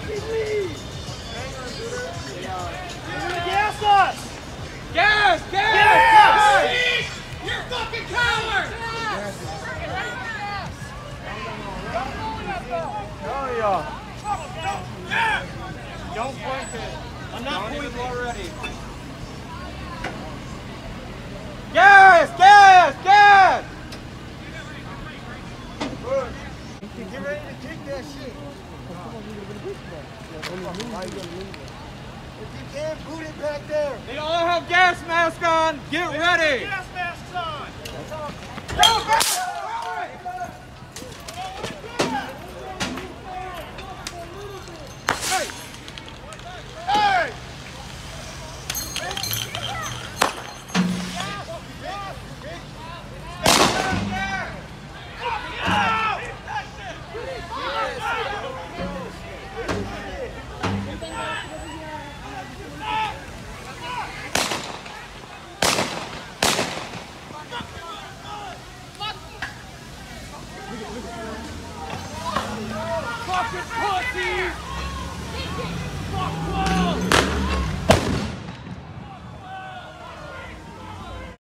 Gas us! Gas! Gas! Gas! You're fucking coward! Oh, yeah. Don't point it. I'm not pointing already. Gas! Gas! Gas! Get ready to kick that shit. If you can, boot it back there. They all have gas masks on. Get ready. Gas masks on. Go back! Hey! Hey! Fucking pussies! Fuck